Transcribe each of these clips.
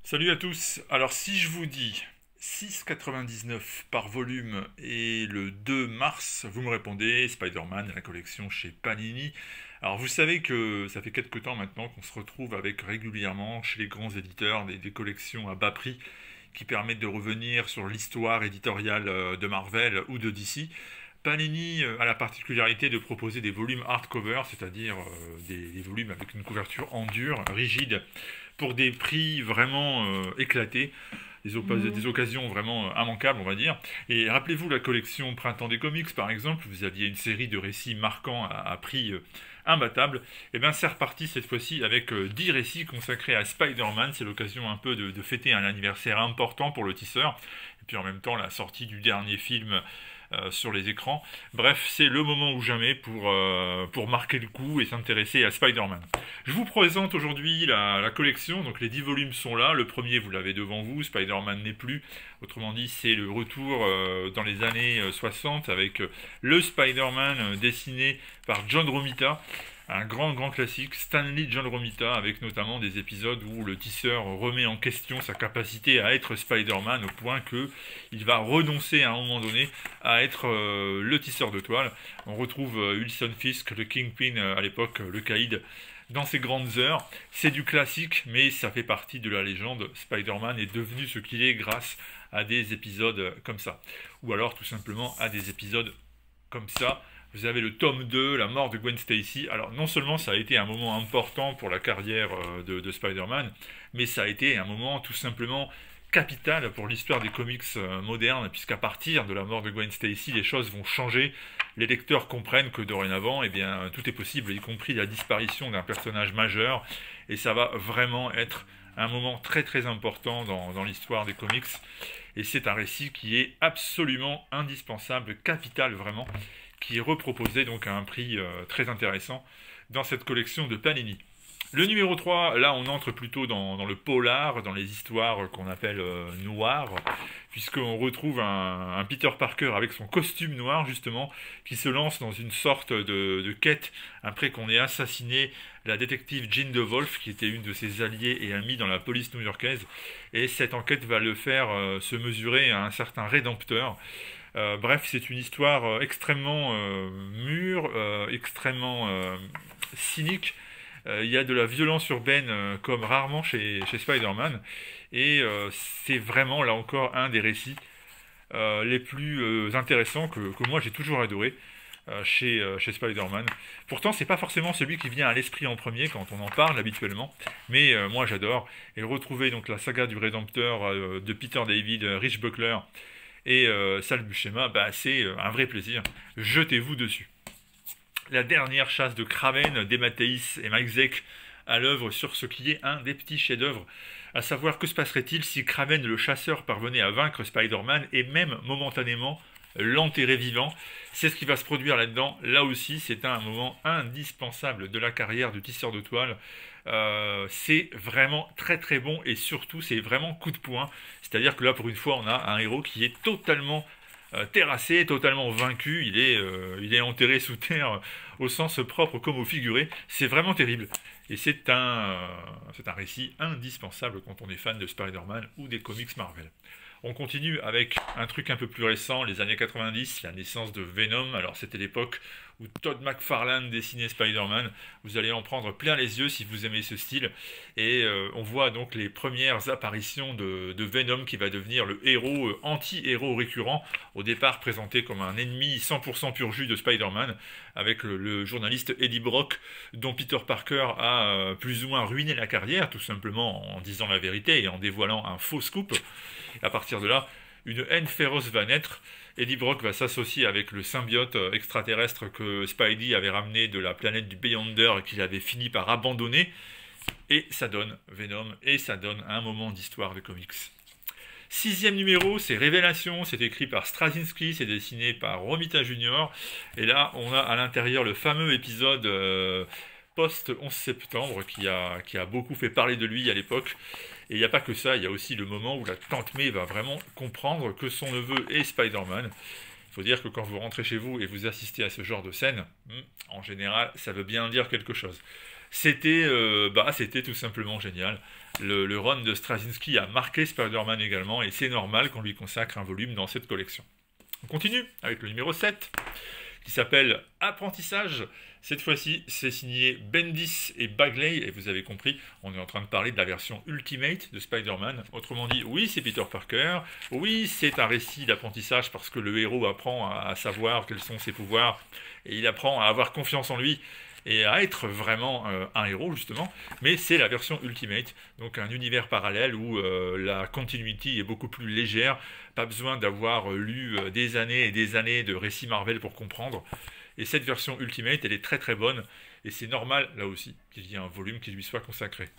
Salut à tous. Alors si je vous dis 6,99 par volume et le 2 mars, vous me répondez Spider-Man, la collection chez Panini. Alors vous savez que ça fait quelques temps maintenant qu'on se retrouve avec régulièrement chez les grands éditeurs des collections à bas prix qui permettent de revenir sur l'histoire éditoriale de Marvel ou de DC. Panini a la particularité de proposer des volumes hardcover, c'est-à-dire des volumes avec une couverture en dur, rigide, pour des prix vraiment éclatés, des occasions vraiment immanquables, on va dire. Et rappelez-vous la collection Printemps des comics, par exemple, vous aviez une série de récits marquants à prix imbattable. Et bien c'est reparti cette fois-ci avec 10 récits consacrés à Spider-Man. C'est l'occasion un peu de fêter un anniversaire important pour le tisseur. Et puis en même temps la sortie du dernier film sur les écrans. Bref, c'est le moment ou jamais pour marquer le coup et s'intéresser à Spider-Man. Je vous présente aujourd'hui la collection, donc les 10 volumes sont là. Le premier, vous l'avez devant vous, Spider-Man n'est plus. Autrement dit, c'est le retour dans les années 60 avec le Spider-Man dessiné par John Romita. Un grand classique, Stanley John Romita, avec notamment des épisodes où le tisseur remet en question sa capacité à être Spider-Man au point que il va renoncer à un moment donné à être le tisseur de toile. On retrouve Wilson Fisk, le Kingpin à l'époque, le Caïd, dans ses grandes heures. C'est du classique, mais ça fait partie de la légende. Spider-Man est devenu ce qu'il est grâce à des épisodes comme ça. Ou alors tout simplement à des épisodes comme ça. Vous avez le tome 2, la mort de Gwen Stacy. Alors non seulement ça a été un moment important pour la carrière de Spider-Man, mais ça a été un moment tout simplement capital pour l'histoire des comics modernes, puisqu'à partir de la mort de Gwen Stacy, les choses vont changer. Les lecteurs comprennent que dorénavant, eh bien, tout est possible, y compris la disparition d'un personnage majeur, et ça va vraiment être un moment très important dans l'histoire des comics. Et c'est un récit qui est absolument indispensable, capital vraiment, qui est reproposé donc à un prix très intéressant dans cette collection de Panini. Le numéro 3, là on entre plutôt dans le polar, dans les histoires qu'on appelle noires, puisqu'on retrouve un Peter Parker avec son costume noir justement, qui se lance dans une sorte de quête après qu'on ait assassiné la détective Jean DeWolf, qui était une de ses alliées et amies dans la police new-yorkaise, et cette enquête va le faire se mesurer à un certain rédempteur. Bref, c'est une histoire extrêmement mûre, extrêmement cynique. Il y a de la violence urbaine comme rarement chez Spider-Man. Et c'est vraiment, là encore, un des récits les plus intéressants que moi j'ai toujours adoré chez Spider-Man. Pourtant, c'est pas forcément celui qui vient à l'esprit en premier quand on en parle habituellement, mais moi j'adore. Et retrouver donc la saga du Rédempteur de Peter David, Rich Buckler et Sal Buscema, bah, c'est un vrai plaisir. Jetez-vous dessus. La dernière chasse de Kraven, d'Emmateis et Mike Zeck à l'œuvre sur ce qui est un des petits chefs-d'œuvre. À savoir, que se passerait-il si Kraven le chasseur parvenait à vaincre Spider-Man et même momentanément l'enterrer vivant? C'est ce qui va se produire là-dedans. Là aussi, c'est un moment indispensable de la carrière du tisseur de toile. C'est vraiment très bon et surtout c'est vraiment coup de poing. C'est-à-dire que là, pour une fois, on a un héros qui est totalement terrassé, totalement vaincu. Il est enterré sous terre au sens propre comme au figuré. C'est vraiment terrible. Et c'est un récit indispensable quand on est fan de Spider-Man ou des comics Marvel. On continue avec un truc un peu plus récent, les années 90, la naissance de Venom. Alors c'était l'époque où Todd McFarlane dessinait Spider-Man. Vous allez en prendre plein les yeux si vous aimez ce style. Et on voit donc les premières apparitions de Venom qui va devenir le héros anti-héros récurrent. Au départ présenté comme un ennemi 100% pur jus de Spider-Man, avec le journaliste Eddie Brock, dont Peter Parker a plus ou moins ruiné la carrière, tout simplement en disant la vérité et en dévoilant un faux scoop. Et à partir de là, une haine féroce va naître. Eddie Brock va s'associer avec le symbiote extraterrestre que Spidey avait ramené de la planète du Beyonder et qu'il avait fini par abandonner. Et ça donne Venom, et ça donne un moment d'histoire de comics. Sixième numéro, c'est Révélation, c'est écrit par Straczynski, c'est dessiné par Romita Junior. Et là, on a à l'intérieur le fameux épisode post-11 septembre qui a beaucoup fait parler de lui à l'époque. Et il n'y a pas que ça, il y a aussi le moment où la tante May va vraiment comprendre que son neveu est Spider-Man. Il faut dire que quand vous rentrez chez vous et vous assistez à ce genre de scène, en général, ça veut bien dire quelque chose. C'était tout simplement génial. Le run de Straczynski a marqué Spider-Man également, et c'est normal qu'on lui consacre un volume dans cette collection. On continue avec le numéro 7, qui s'appelle Apprentissage. Cette fois-ci, c'est signé Bendis et Bagley, et vous avez compris, on est en train de parler de la version Ultimate de Spider-Man. Autrement dit, oui, c'est Peter Parker, oui, c'est un récit d'apprentissage parce que le héros apprend à savoir quels sont ses pouvoirs, et il apprend à avoir confiance en lui, et à être vraiment un héros justement, mais c'est la version Ultimate, donc un univers parallèle où la continuity est beaucoup plus légère, pas besoin d'avoir lu des années et des années de récits Marvel pour comprendre, et cette version Ultimate elle est très très bonne, et c'est normal là aussi qu'il y ait un volume qui lui soit consacré.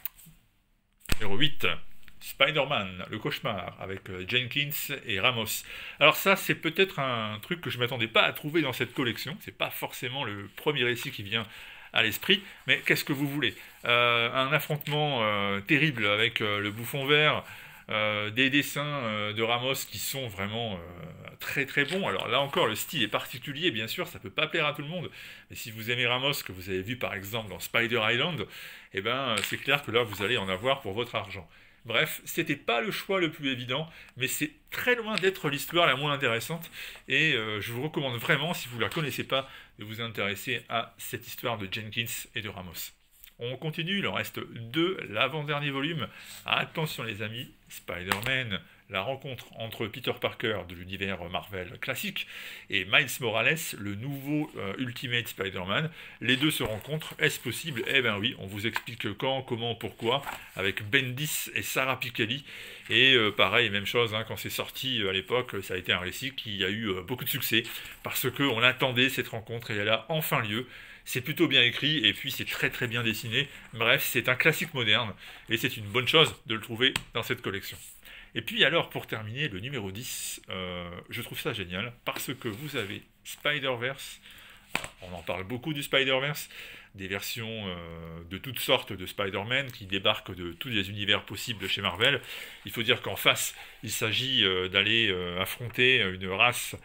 Numéro 8. Spider-Man, le cauchemar, avec Jenkins et Ramos. Alors ça, c'est peut-être un truc que je ne m'attendais pas à trouver dans cette collection. C'est pas forcément le premier récit qui vient à l'esprit, mais qu'est-ce que vous voulez? Un affrontement terrible avec le bouffon vert, des dessins de Ramos qui sont vraiment très très bons. Alors là encore, le style est particulier, bien sûr, ça peut pas plaire à tout le monde. Mais si vous aimez Ramos, que vous avez vu par exemple dans Spider Island, eh ben c'est clair que là, vous allez en avoir pour votre argent. Bref, c'était pas le choix le plus évident, mais c'est très loin d'être l'histoire la moins intéressante, et je vous recommande vraiment, si vous ne la connaissez pas, de vous intéresser à cette histoire de Jenkins et de Ramos. On continue, il en reste deux, l'avant-dernier volume. Attention les amis, Spider-Man, la rencontre entre Peter Parker de l'univers Marvel classique et Miles Morales, le nouveau Ultimate Spider-Man. Les deux se rencontrent, est-ce possible? Eh ben oui, on vous explique quand, comment, pourquoi, avec Bendis et Sarah Pichelli. Et pareil, même chose, hein, quand c'est sorti à l'époque, ça a été un récit qui a eu beaucoup de succès, parce qu'on attendait cette rencontre et elle a enfin lieu. C'est plutôt bien écrit et puis c'est très très bien dessiné. Bref, c'est un classique moderne et c'est une bonne chose de le trouver dans cette collection. Et puis alors, pour terminer, le numéro 10, je trouve ça génial parce que vous avez Spider-Verse. On en parle beaucoup du Spider-Verse, des versions de toutes sortes de Spider-Man qui débarquent de tous les univers possibles chez Marvel. Il faut dire qu'en face, il s'agit d'aller affronter une race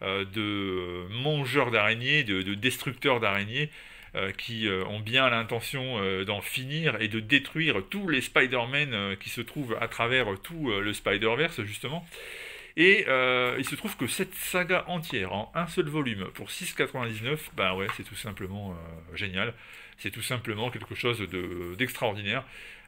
de mangeurs d'araignées, de destructeurs d'araignées, qui ont bien l'intention d'en finir et de détruire tous les Spider-Man qui se trouvent à travers tout le Spider-Verse, justement. Et il se trouve que cette saga entière, en un seul volume, pour 6,99, bah ouais, c'est tout simplement génial. C'est tout simplement quelque chose d'extraordinaire.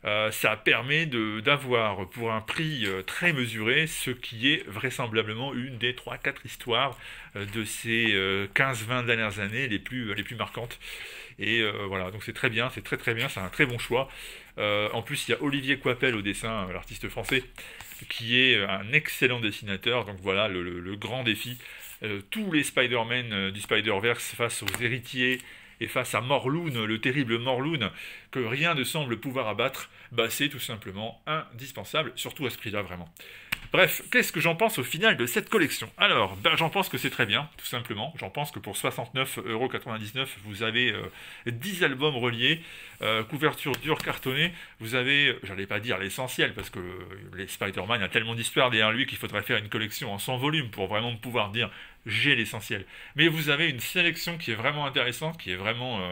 Ça permet d'avoir pour un prix très mesuré ce qui est vraisemblablement une des 3-4 histoires de ces 15-20 dernières années les plus marquantes. Et voilà, donc c'est très bien, c'est très très bien, c'est un très bon choix. En plus, il y a Olivier Coipel au dessin, l'artiste français, qui est un excellent dessinateur. Donc voilà, le grand défi. Tous les Spider-Man du Spider-Verse face aux héritiers et face à Morlun, le terrible Morlun, que rien ne semble pouvoir abattre, bah c'est tout simplement indispensable, surtout à ce prix-là, vraiment. Bref, qu'est-ce que j'en pense au final de cette collection? Alors, ben, j'en pense que c'est très bien, tout simplement. J'en pense que pour 69,99 €, vous avez 10 albums reliés, couverture dure cartonnée. Vous avez, j'allais pas dire l'essentiel, parce que les Spider-Man, il y a tellement d'histoires derrière lui qu'il faudrait faire une collection en 100 volumes pour vraiment pouvoir dire j'ai l'essentiel. Mais vous avez une sélection qui est vraiment intéressante, qui est vraiment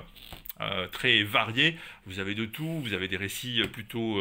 très variée. Vous avez de tout, vous avez des récits plutôt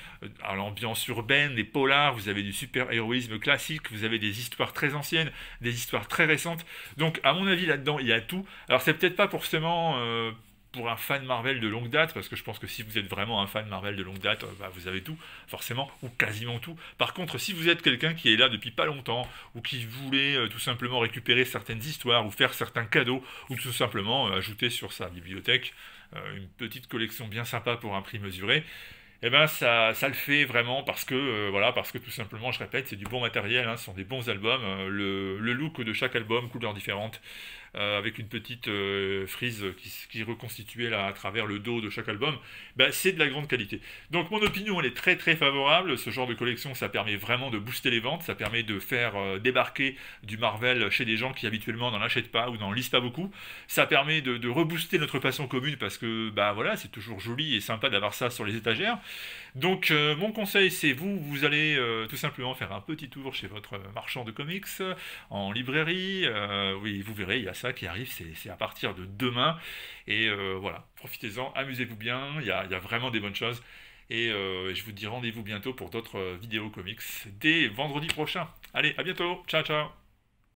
à l'ambiance urbaine, des polars, vous avez du super-héroïsme classique, vous avez des histoires très anciennes, des histoires très récentes. Donc à mon avis là-dedans, il y a tout. Alors c'est peut-être pas forcément pour un fan Marvel de longue date, parce que je pense que si vous êtes vraiment un fan Marvel de longue date, bah, vous avez tout, forcément, ou quasiment tout. Par contre, si vous êtes quelqu'un qui est là depuis pas longtemps, ou qui voulait tout simplement récupérer certaines histoires, ou faire certains cadeaux, ou tout simplement ajouter sur sa bibliothèque une petite collection bien sympa pour un prix mesuré, eh ben ça le fait vraiment parce que voilà, parce que tout simplement, je répète, c'est du bon matériel, hein, ce sont des bons albums, le look de chaque album, couleurs différentes, avec une petite frise qui est reconstituée là à travers le dos de chaque album, ben, c'est de la grande qualité. Donc mon opinion elle est très très favorable. Ce genre de collection ça permet vraiment de booster les ventes, ça permet de faire débarquer du Marvel chez des gens qui habituellement n'en achètent pas ou n'en lisent pas beaucoup. Ça permet de rebooster notre passion commune parce que bah voilà, c'est toujours joli et sympa d'avoir ça sur les étagères. Donc mon conseil c'est vous allez tout simplement faire un petit tour chez votre marchand de comics, en librairie, oui vous verrez il y a ça ça qui arrive, c'est à partir de demain. Et voilà, profitez-en, amusez-vous bien, il y a vraiment des bonnes choses. Et je vous dis rendez-vous bientôt pour d'autres vidéos comics dès vendredi prochain. Allez, à bientôt, ciao ciao.